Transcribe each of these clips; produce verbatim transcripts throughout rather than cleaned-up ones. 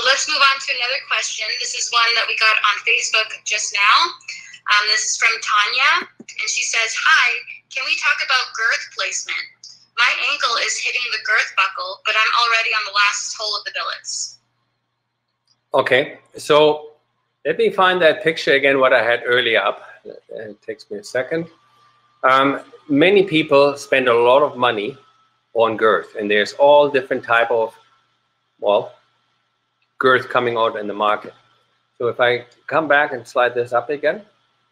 let's move on to another question. This is one that we got on Facebook just now. Um, this is from Tanya, and she says, hi, can we talk about girth placement? My ankle is hitting the girth buckle, but I'm already on the last hole of the billets. Okay, so let me find that picture again, what I had earlier up. It takes me a second. Um, many people spend a lot of money on girth, and there's all different type of, well, girth coming out in the market. So if I come back and slide this up again.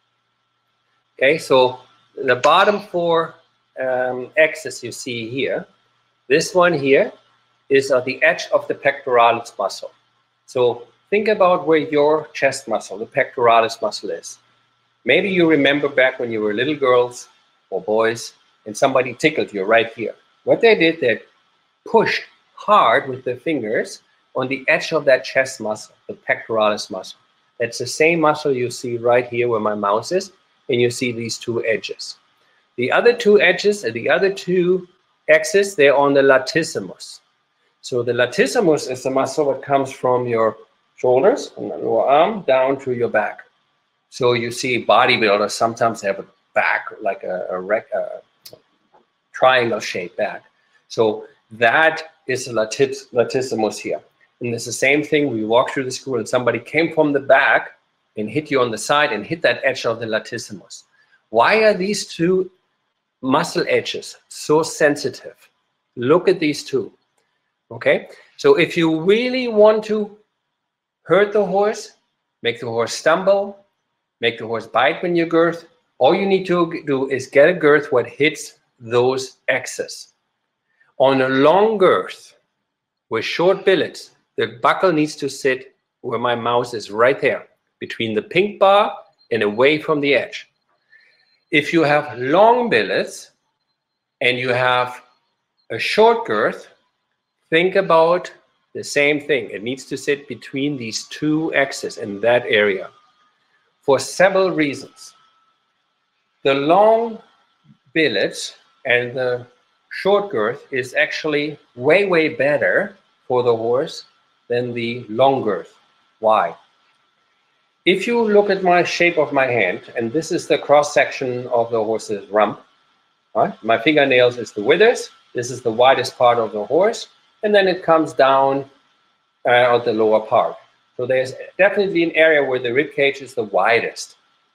Okay, so the bottom four um, axes you see here, this one here is at the edge of the pectoralis muscle. So think about where your chest muscle, the pectoralis muscle is. Maybe you remember back when you were little girls or boys and somebody tickled you right here. What they did, they pushed hard with their fingers on the edge of that chest muscle, the pectoralis muscle. That's the same muscle you see right here where my mouse is, and you see these two edges. The other two edges, the other two axes, they're on the latissimus. So the latissimus is the muscle that comes from your shoulders and the lower arm down to your back. So you see bodybuilders sometimes have a back like a, a, rec, a triangle shaped back. So that is the latis, latissimus here. And it's the same thing. We walk through the school and somebody came from the back and hit you on the side and hit that edge of the latissimus. Why are these two muscle edges so sensitive? Look at these two. Okay, so if you really want to hurt the horse, make the horse stumble, make the horse bite when you girth, all you need to do is get a girth what hits those axes. On a long girth with short billets, the buckle needs to sit where my mouse is, right there, between the pink bar and away from the edge. If you have long billets and you have a short girth, think about the same thing. It needs to sit between these two axes in that area for several reasons. The long billets and the short girth is actually way, way better for the horse than the long girth. Why? If you look at my shape of my hand, and this is the cross section of the horse's rump, right? My fingernails is the withers, this is the widest part of the horse, and then it comes down uh, at the lower part. So there's definitely an area where the rib cage is the widest.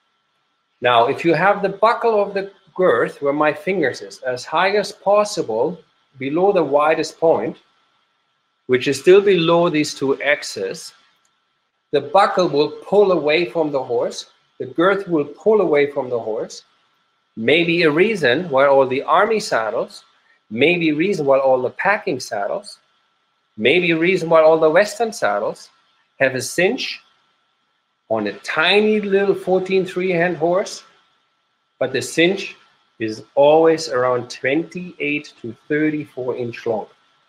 Now, if you have the buckle of the girth where my fingers is as high as possible below the widest point, which is still below these two axes, the buckle will pull away from the horse, the girth will pull away from the horse. Maybe a reason why all the army saddles, maybe a reason why all the packing saddles, maybe a reason why all the Western saddles have a cinch on a tiny little fourteen three-hand horse, but the cinch is always around twenty-eight to thirty-four inch long.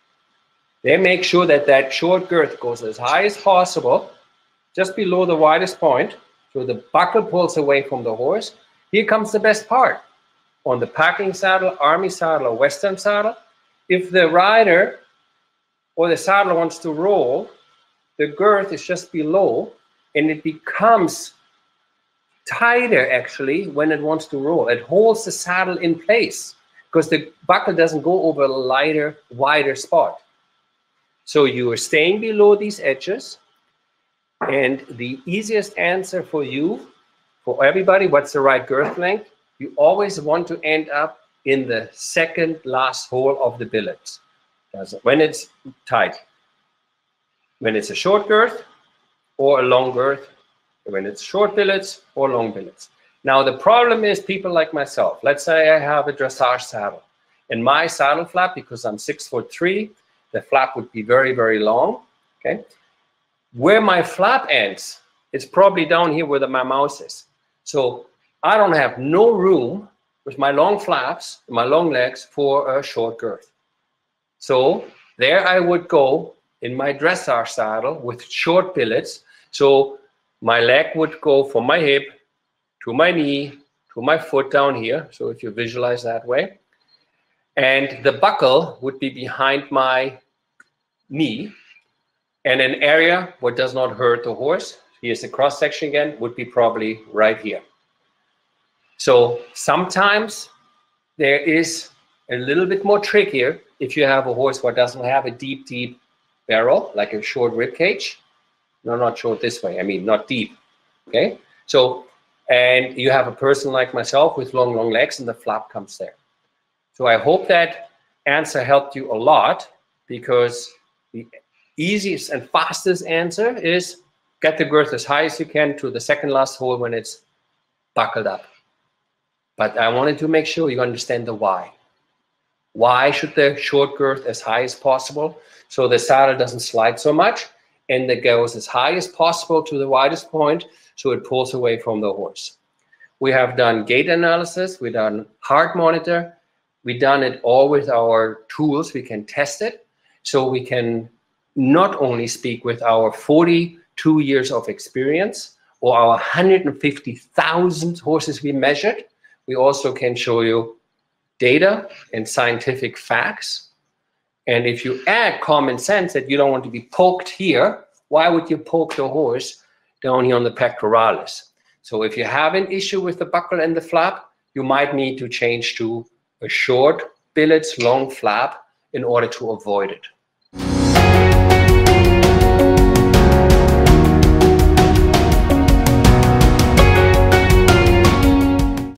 They make sure that that short girth goes as high as possible, just below the widest point, so the buckle pulls away from the horse. Here comes the best part. On the packing saddle, army saddle, or Western saddle, if the rider or the saddle wants to roll, the girth is just below, and it becomes tighter actually when it wants to roll. It holds the saddle in place because the buckle doesn't go over a lighter, wider spot. So you are staying below these edges, and the easiest answer for you, for everybody, what's the right girth length? You always want to end up in the second last hole of the billet when it's tight. When it's a short girth or a long girth, when it's short billets or long billets. Now the problem is people like myself. Let's say I have a dressage saddle, and my saddle flap, because I'm six foot three, the flap would be very, very long. Okay, where my flap ends, it's probably down here where the, my mouse is. So I don't have no room with my long flaps, my long legs for a short girth. So there I would go in my dressage saddle with short billets. So my leg would go from my hip to my knee to my foot down here. So if you visualize that way. And the buckle would be behind my knee. And an area what does not hurt the horse, here's the cross section again, would be probably right here. So sometimes there is a little bit more trickier if you have a horse what doesn't have a deep, deep barrel, like a short rib cage. No, not short this way, I mean not deep, okay? So, and you have a person like myself with long, long legs and the flap comes there. So I hope that answer helped you a lot, because the easiest and fastest answer is get the girth as high as you can to the second last hole when it's buckled up. But I wanted to make sure you understand the why. Why should the short girth as high as possible so the saddle doesn't slide so much, and it goes as high as possible to the widest point so it pulls away from the horse. We have done gait analysis, we've done heart monitor, we've done it all with our tools. We can test it, so we can not only speak with our forty-two years of experience or our one hundred fifty thousand horses we measured, we also can show you data and scientific facts. And if you add common sense that you don't want to be poked here, why would you poke the horse down here on the pectoralis? So if you have an issue with the buckle and the flap, you might need to change to a short billets, long flap in order to avoid it.